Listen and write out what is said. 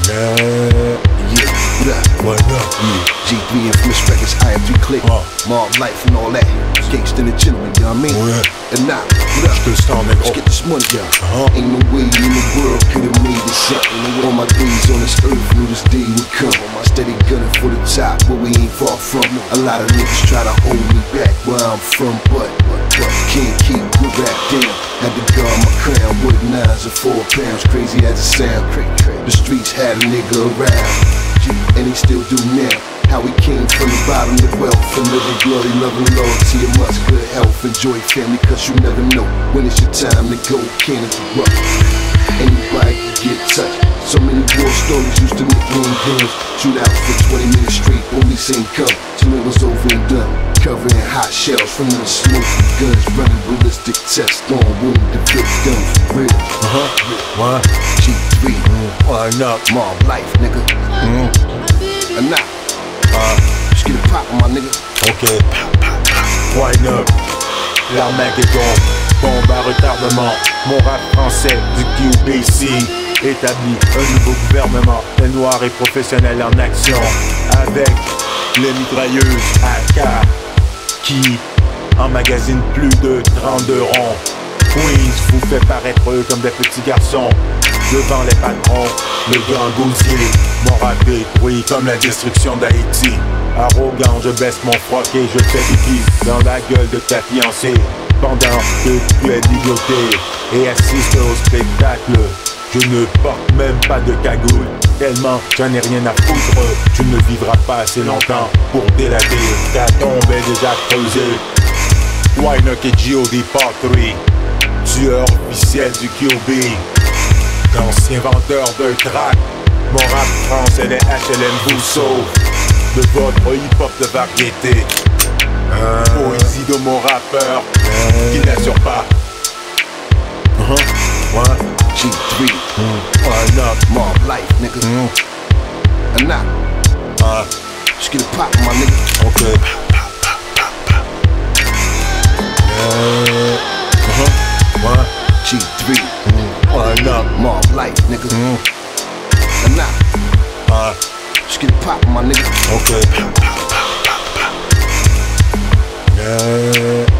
What up? G3 Infamous Records, IM3 Click, Mob Life and all that. Gangsta and the gentleman, you know what I mean? And now, what up? Let's get this money, y'all. Ain't no way in the world could have made this something. All my days on this earth knew this day would come. Steady gunning for the top, but we ain't far from. A lot of niggas try to hold me back where I'm from, but can't keep good back down. Had to guard my crown with 9s and 4 pounds, crazy as it sound. The streets had a nigga around, and he still do now. How we came from the bottom to wealth, and living glory, loving loyalty, and much good health. Enjoy family, cause you never know when it's your time to go. Can't interrupt, anybody can get touched. So many war stories used to make me in guns. Shootouts for 20 minutes straight, police ain't come till it was over and done. Covering hot shells from the smoking guns, running ballistic tests on wounded victims. Real, What? G3, Why not? Mob Life, nigga. And now, just get it poppin', my nigga. Ok. Why not? L'Armageddon, bombe à retardement. Mon rap français du QBC établit un nouveau gouvernement. Les noirs et professionnels en action avec les mitrailleuses AK qui emmagasinent plus de 32 ronds. Queens vous fait paraître comme des petits garçons devant les patrons. Le grand gousier, mon rap détruit comme la destruction d'Haïti. Arrogant, je baisse mon froc et je fais pipi dans la gueule de ta fiancée pendant que tu es ligoté et assiste au spectacle. Je ne porte même pas de cagoule, tellement j'en ai rien à foutre. Tu ne vivras pas assez longtemps pour délaver, ta tombe est déjà creusée. Heenok et G.O.D. Part 3, tueur officiel du QB, ancien vendeur de crack. Mon rap français, les HLM vous sauve de votre hip-hop de variété. Poésie de mon rappeur qui n'assure pas. G3, Mob Life, nigga. And now, just get it poppin', my nigga. Ok. G3, Mob Life, nigga. And now, just get it poppin', my nigga. Ok.